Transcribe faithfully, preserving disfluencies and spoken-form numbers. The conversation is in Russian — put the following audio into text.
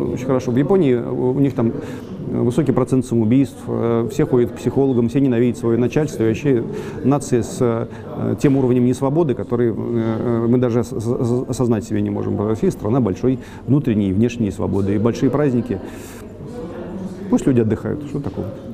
очень хорошо. В Японии у них там высокий процент самоубийств, все ходят к психологам, все ненавидят свое начальство. И вообще нация с тем уровнем несвободы, который мы даже осознать себе не можем. Россия — страна большой внутренней и внешней свободы. И большие праздники. Пусть люди отдыхают. Что такого?